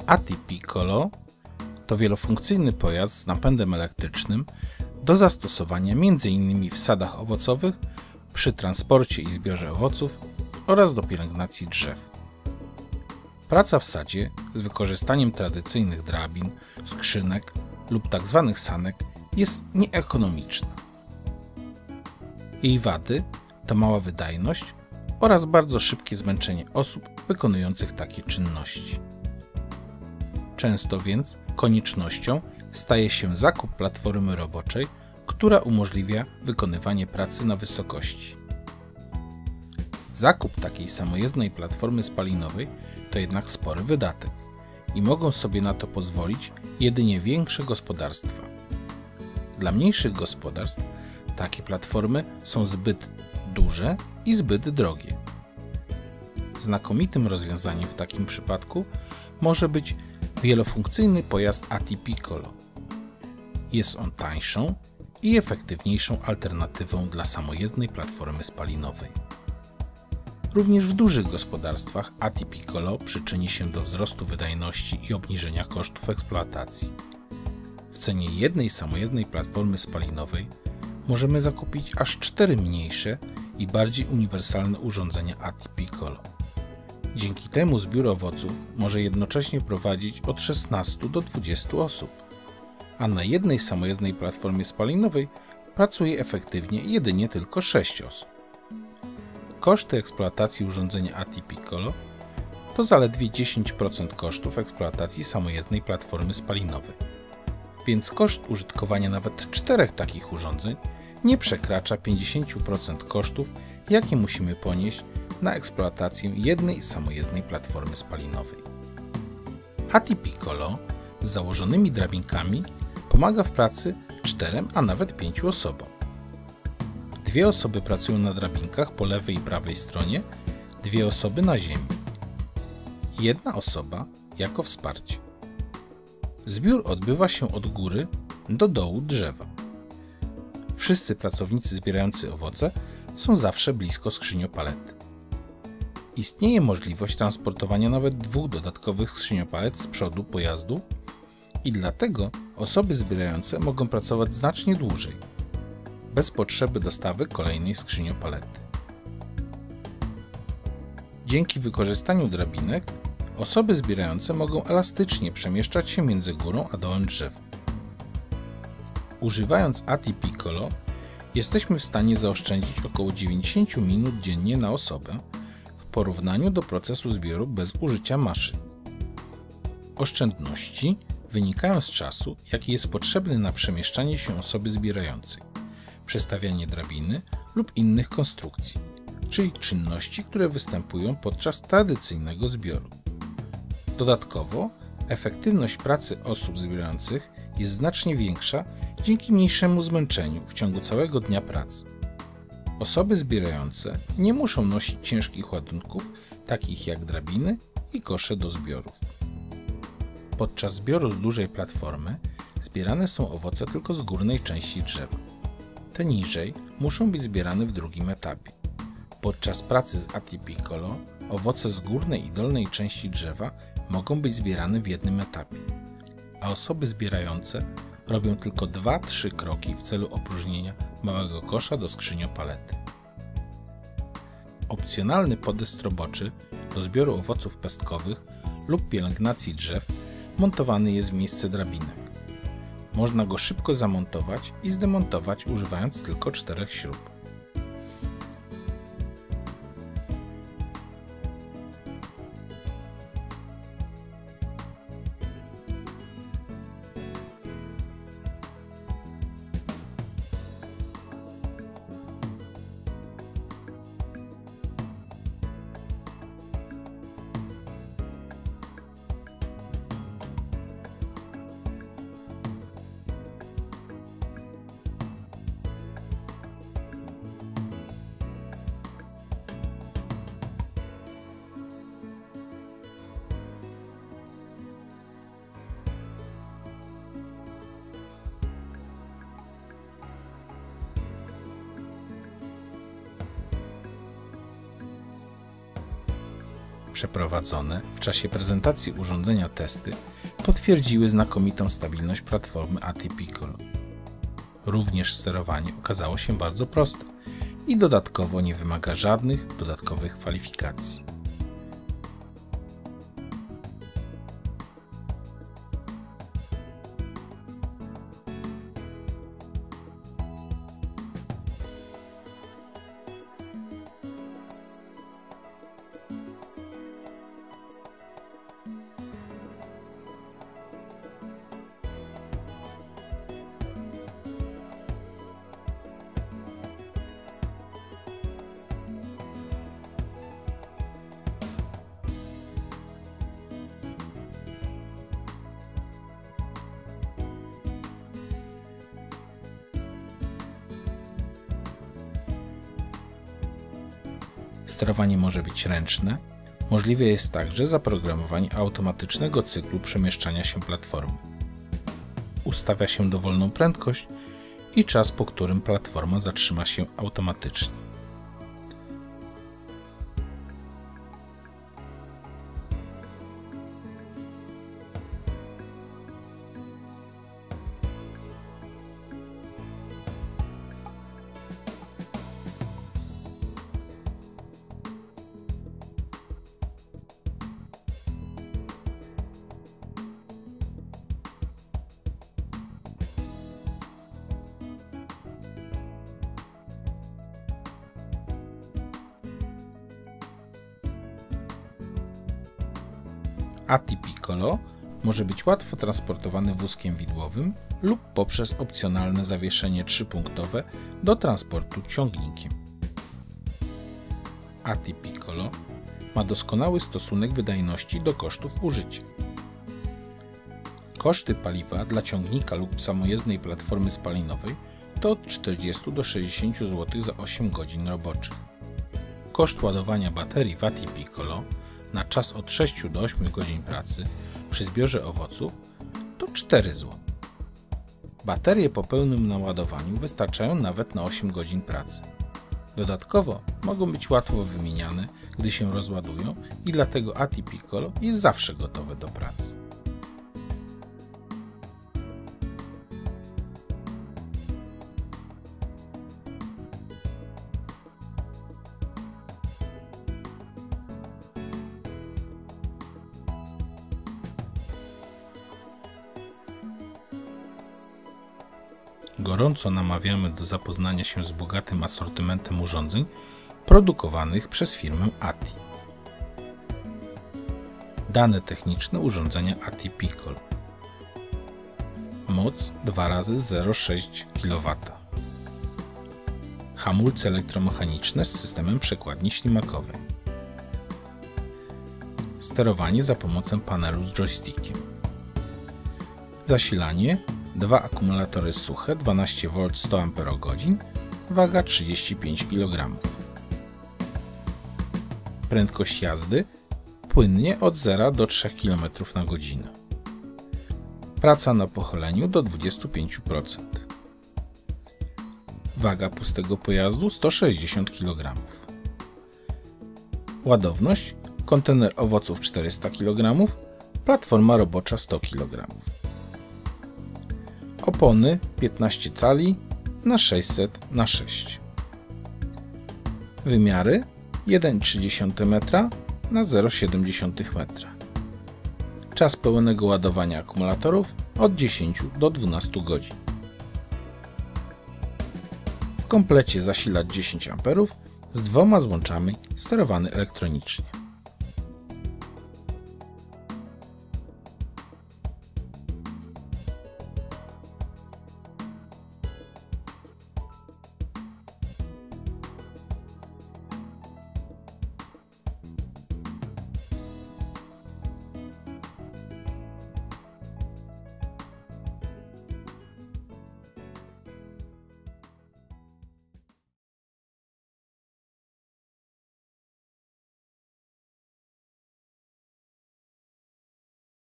ATI Piccolo to wielofunkcyjny pojazd z napędem elektrycznym do zastosowania m.in. w sadach owocowych, przy transporcie i zbiorze owoców oraz do pielęgnacji drzew. Praca w sadzie z wykorzystaniem tradycyjnych drabin, skrzynek lub tzw. sanek jest nieekonomiczna. Jej wady to mała wydajność oraz bardzo szybkie zmęczenie osób wykonujących takie czynności. Często więc koniecznością staje się zakup platformy roboczej, która umożliwia wykonywanie pracy na wysokości. Zakup takiej samojezdnej platformy spalinowej to jednak spory wydatek i mogą sobie na to pozwolić jedynie większe gospodarstwa. Dla mniejszych gospodarstw takie platformy są zbyt duże i zbyt drogie. Znakomitym rozwiązaniem w takim przypadku może być wielofunkcyjny pojazd ATI Piccolo. Jest on tańszą i efektywniejszą alternatywą dla samojezdnej platformy spalinowej. Również w dużych gospodarstwach ATI Piccolo przyczyni się do wzrostu wydajności i obniżenia kosztów eksploatacji. W cenie jednej samojezdnej platformy spalinowej możemy zakupić aż 4 mniejsze i bardziej uniwersalne urządzenia ATI Piccolo. Dzięki temu zbiór owoców może jednocześnie prowadzić od 16 do 20 osób, a na jednej samojezdnej platformie spalinowej pracuje efektywnie jedynie tylko 6 osób. Koszty eksploatacji urządzenia ATI Piccolo to zaledwie 10% kosztów eksploatacji samojezdnej platformy spalinowej, więc koszt użytkowania nawet 4 takich urządzeń nie przekracza 50% kosztów, jakie musimy ponieść na eksploatację jednej samojezdnej platformy spalinowej. ATI Piccolo z założonymi drabinkami pomaga w pracy 4, a nawet 5 osobom. 2 osoby pracują na drabinkach po lewej i prawej stronie, 2 osoby na ziemi. 1 osoba jako wsparcie. Zbiór odbywa się od góry do dołu drzewa. Wszyscy pracownicy zbierający owoce są zawsze blisko skrzyniopalety. Istnieje możliwość transportowania nawet 2 dodatkowych skrzyniopalet z przodu pojazdu i dlatego osoby zbierające mogą pracować znacznie dłużej, bez potrzeby dostawy kolejnej skrzyniopalety. Dzięki wykorzystaniu drabinek osoby zbierające mogą elastycznie przemieszczać się między górą a dołem drzew. Używając ATI Piccolo jesteśmy w stanie zaoszczędzić około 90 minut dziennie na osobę w porównaniu do procesu zbioru bez użycia maszyn. Oszczędności wynikają z czasu, jaki jest potrzebny na przemieszczanie się osoby zbierającej, przestawianie drabiny lub innych konstrukcji, czyli czynności, które występują podczas tradycyjnego zbioru. Dodatkowo efektywność pracy osób zbierających jest znacznie większa dzięki mniejszemu zmęczeniu w ciągu całego dnia pracy. Osoby zbierające nie muszą nosić ciężkich ładunków, takich jak drabiny i kosze do zbiorów. Podczas zbioru z dużej platformy zbierane są owoce tylko z górnej części drzewa. Te niżej muszą być zbierane w drugim etapie. Podczas pracy z ATI Piccolo owoce z górnej i dolnej części drzewa mogą być zbierane w jednym etapie, a osoby zbierające robią tylko 2-3 kroki w celu opróżnienia małego kosza do skrzyniopalety. Opcjonalny podest roboczy do zbioru owoców pestkowych lub pielęgnacji drzew montowany jest w miejsce drabinek. Można go szybko zamontować i zdemontować używając tylko 4 śrub. Przeprowadzone w czasie prezentacji urządzenia testy potwierdziły znakomitą stabilność platformy ATI Piccolo. Również sterowanie okazało się bardzo proste i dodatkowo nie wymaga żadnych dodatkowych kwalifikacji. Sterowanie może być ręczne. Możliwe jest także zaprogramowanie automatycznego cyklu przemieszczania się platformy. Ustawia się dowolną prędkość i czas, po którym platforma zatrzyma się automatycznie. ATI Piccolo może być łatwo transportowany wózkiem widłowym lub poprzez opcjonalne zawieszenie 3-punktowe do transportu ciągnikiem. ATI Piccolo ma doskonały stosunek wydajności do kosztów użycia. Koszty paliwa dla ciągnika lub samojezdnej platformy spalinowej to od 40 do 60 zł za 8 godzin roboczych. Koszt ładowania baterii w ATI Piccolo na czas od 6 do 8 godzin pracy przy zbiorze owoców to 4 zł. Baterie po pełnym naładowaniu wystarczają nawet na 8 godzin pracy. Dodatkowo mogą być łatwo wymieniane, gdy się rozładują i dlatego ATI Piccolo jest zawsze gotowe do pracy. Gorąco namawiamy do zapoznania się z bogatym asortymentem urządzeń produkowanych przez firmę ATI. Dane techniczne urządzenia ATI Piccolo. Moc 2x0,6 kW. Hamulce elektromechaniczne z systemem przekładni ślimakowej. Sterowanie za pomocą panelu z joystickiem. Zasilanie: 2 akumulatory suche 12V 100 Ah, waga 35 kg. Prędkość jazdy płynnie od 0 do 3 km na godzinę. Praca na pochyleniu do 25%. Waga pustego pojazdu 160 kg. Ładowność: kontener owoców 400 kg, platforma robocza 100 kg. Opony 15 cali na 600 na 6. Wymiary 1,3 m na 0,7 m. Czas pełnego ładowania akumulatorów od 10 do 12 godzin. W komplecie zasilacz 10 A z 2 złączami sterowany elektronicznie.